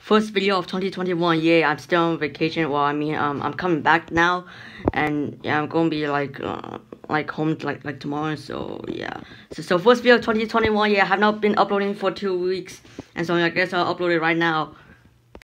First video of 2021. Yeah, I'm still on vacation. Well, I mean, I'm coming back now, and yeah, I'm gonna be like home like tomorrow. So yeah, so first video of 2021. Yeah, I have not been uploading for 2 weeks, and so I guess I'll upload it right now.